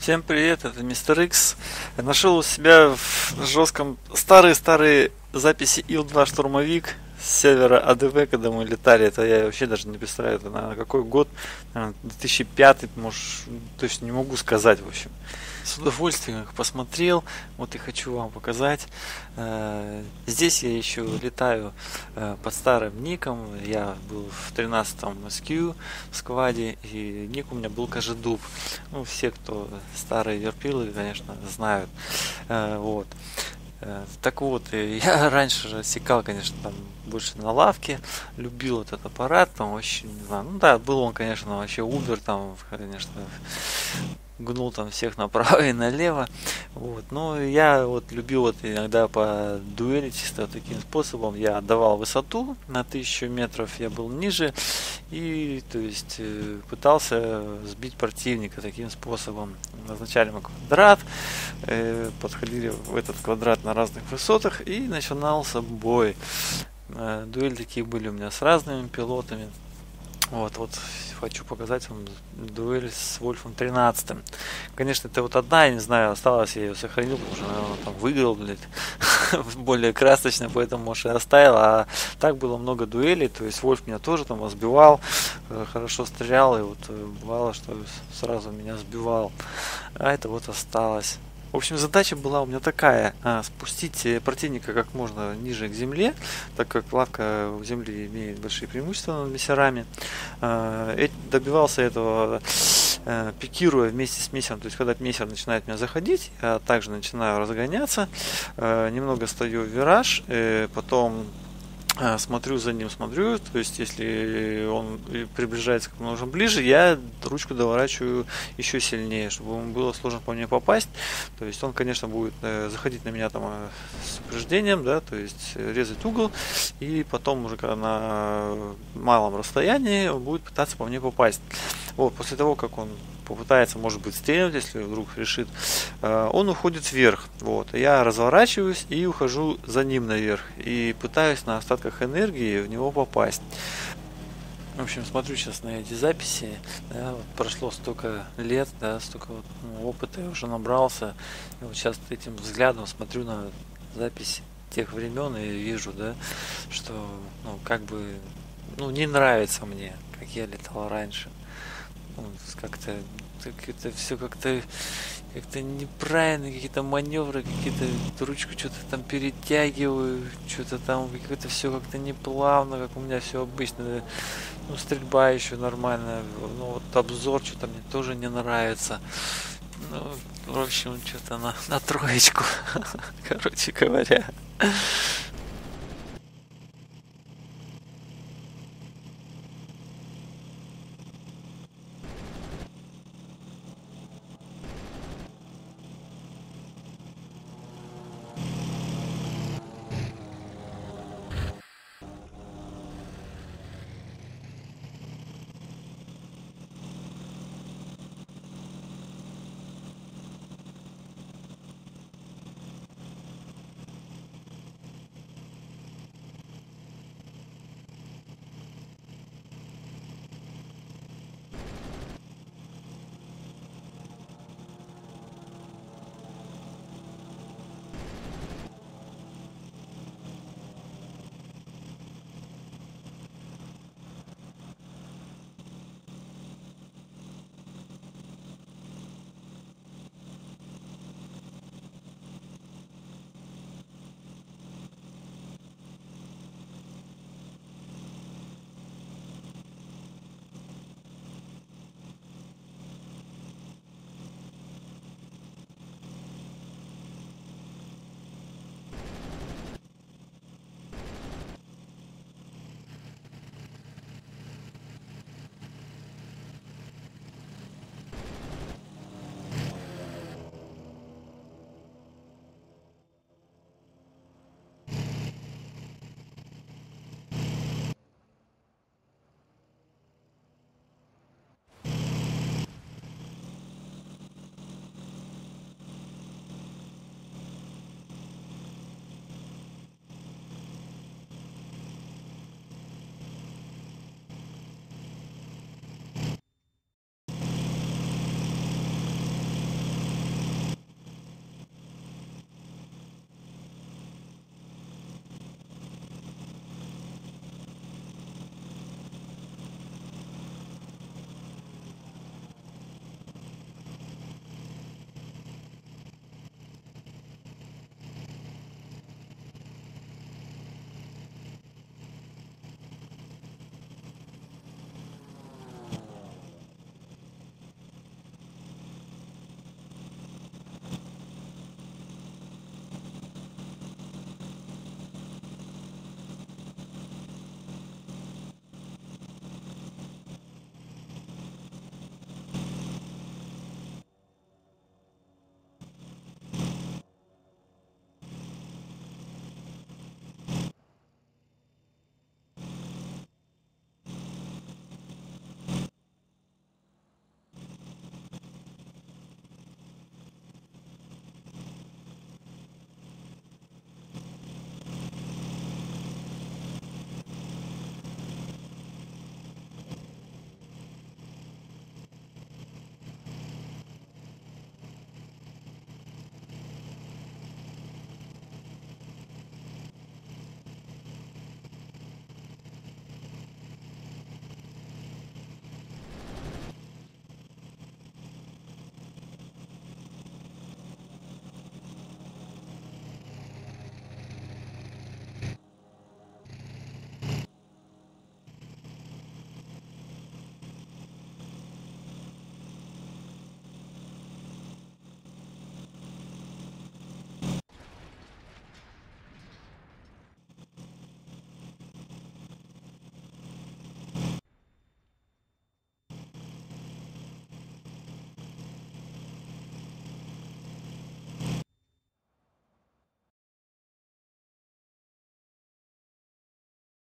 Всем привет, это Мистер Икс. Я нашел у себя в жестком старые записи Ил-2 штурмовик с севера АДВ, когда мы летали. Это я вообще даже не представляю, это на какой год, наверное, 2005, может, точно не могу сказать, в общем. С удовольствием их посмотрел, вот и хочу вам показать. Здесь я еще летаю под старым ником. Я был в 13-м SQ в скваде, и ник у меня был Кожедуб. Ну, все, кто старые верпилы, конечно, знают. Вот. Так вот, я раньше же секал, конечно, там больше на лавке, любил этот аппарат, там вообще, не знаю, ну да, был он, конечно, вообще убер, там, конечно, гнул там всех направо и налево, вот, но я вот любил вот иногда по дуэли чисто таким способом. Я отдавал высоту на 1000 метров, я был ниже, и то есть пытался сбить противника таким способом. Назначали мы квадрат, подходили в этот квадрат на разных высотах, и начинался бой. Дуэли такие были у меня с разными пилотами. Вот хочу показать вам дуэль с Вольфом 13. Конечно, это вот одна, я не знаю, осталось, я ее сохранил, потому что, наверное, там выиграл, блядь, более красочно, поэтому, может, и оставил. А так было много дуэлей, то есть Вольф меня тоже там сбивал, хорошо стрелял, и вот бывало, что сразу меня сбивал. А это вот осталось. В общем, задача была у меня такая: спустить противника как можно ниже к земле, так как лавка у земли имеет большие преимущества над мессерами. Добивался этого, пикируя вместе с мессером, то есть когда мессер начинает меня заходить, я также начинаю разгоняться, немного стою в вираж, потом смотрю за ним, то есть если он приближается как можно ближе, я ручку доворачиваю еще сильнее, чтобы ему было сложно по мне попасть. То есть он, конечно, будет заходить на меня там с упреждением, да, то есть резать угол, и потом уже когда на малом расстоянии он будет пытаться по мне попасть. Вот, после того, как он попытается, может быть, стрельнуть, если вдруг решит, он уходит вверх. Вот. Я разворачиваюсь и ухожу за ним наверх. И пытаюсь на остатках энергии в него попасть. В общем, смотрю сейчас на эти записи. Да, вот прошло столько лет, да, столько вот, опыта я уже набрался. И вот сейчас этим взглядом смотрю на запись тех времен и вижу, да, что как бы не нравится мне, как я летал раньше. Как-то это все как-то неправильно, какие-то маневры, какие-то ручку что-то там перетягиваю, что-то там как-то все как-то неплавно, как у меня все обычно. Стрельба еще нормальная, вот обзор что-то мне тоже не нравится. В общем, что-то на троечку, короче говоря.